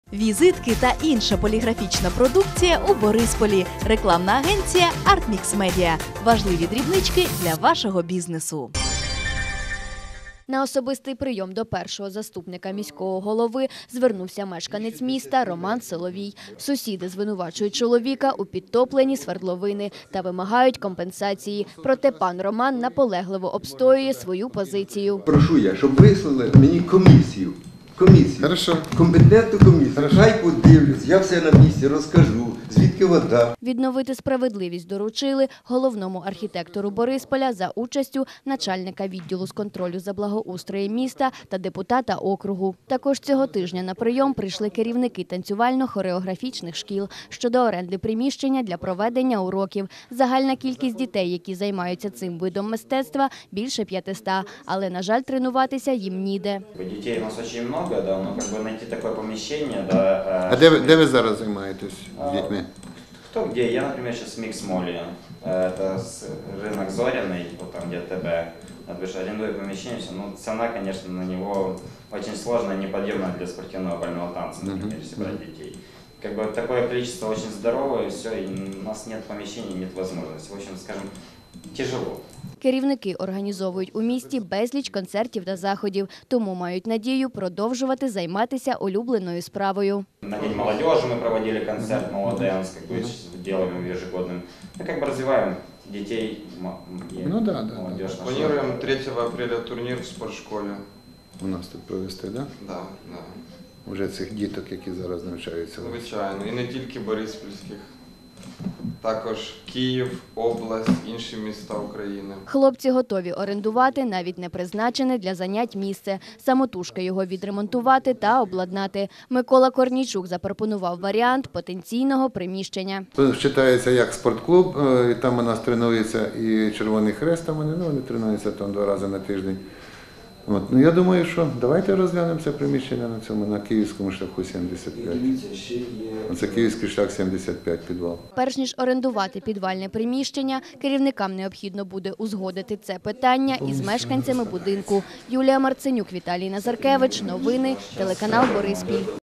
Візитки та інша поліграфічна продукція у Борисполі. Рекламна агенція «Артмікс Медіа». Важливі дрібнички для вашого бізнесу. На особистий прийом до першого заступника міського голови звернувся мешканець міста Роман Соловій. Сусіди звинувачують чоловіка у підтопленні свердловини та вимагають компенсації. Проте пан Роман наполегливо обстоює свою позицію. Прошу я, щоб вислали мені комісію. Хорошо. Компетентну комісію. Хорошо. Хай подивлюсь, я все на місці розкажу, звідки вода. Відновити справедливість доручили головному архітектору Борисполя за участю начальника відділу з контролю за благоустроєм міста та депутата округу. Також цього тижня на прийом прийшли керівники танцювально-хореографічних шкіл щодо оренди приміщення для проведення уроків. Загальна кількість дітей, які займаються цим видом мистецтва, більше 500, але, на жаль, тренуватися їм ніде. Детей у нас очень много, да, но как бы найти такое помещение, да. А де ви зараз займаєтесь з дітьми? Кто где? Я, например, сейчас в Микс-моле. Это рынок Зоряный, вот там где ТБ. Арендую помещение, но цена, конечно, на него очень сложная, неподъемная для спортивного бального танца, например, если брать детей. Как бы такое количество очень здоровое, все, и у нас нет помещений, нет возможности. В общем, скажем, тяжело. Керівники організовують у місті безліч концертів та заходів, тому мають надію продовжувати займатися улюбленою справою. На День молодежи мы проводили концерт «Молоденс», как бы делаем его ежегодным. Мы как бы развиваем детей и молодежь. Планируем 3 апреля турнир в спортшколе. У нас тут провести, так? Да. Уже цих діток, які зараз навчаються. Звичайно, і не тільки бориспільських. Також Київ, область, інші міста України. Хлопці готові орендувати навіть не призначене для занять місце. Самотужки його відремонтувати та обладнати. Микола Корнійчук запропонував варіант потенційного приміщення. Вважається як спортклуб, і там у нас тренується і Червоний Хрест, там вони тренуються там 2 рази на тиждень. Я думаю, що давайте розглянемо це приміщення на Київському шляху 75. Це Київський шлях 75, підвал. Перш ніж орендувати підвальне приміщення, керівникам необхідно буде узгодити це питання із мешканцями будинку. Юлія Марценюк, Віталій Назаркевич. Новини. Телеканал Бориспіль.